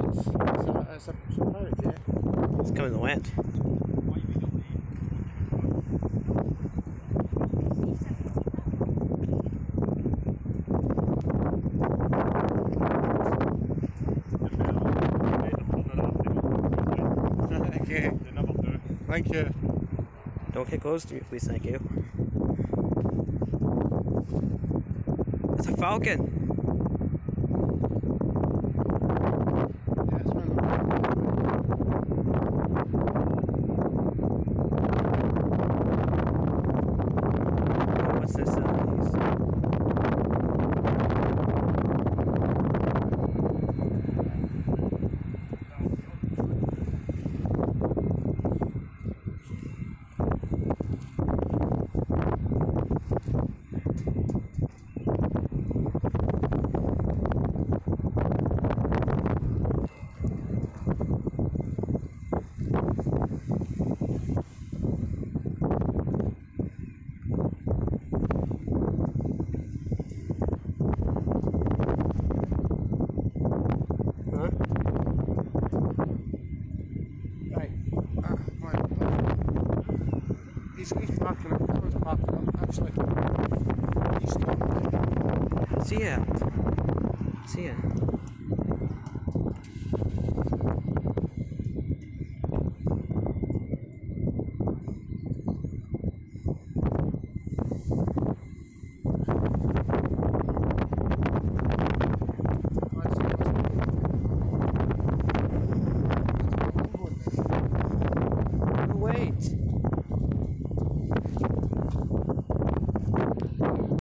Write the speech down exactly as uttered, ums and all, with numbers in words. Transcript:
It's, it's, a, it's a, it's a bird, yeah. It's coming the wind. Okay. They never do. Thank you. Don't get close to me, please, thank you. It's a falcon! Yeah, it's one of What's this sound? Huh? Right. Ah, right. He's, he's parking up. That one's parking up. Actually, he's stopped. See ya. See ya.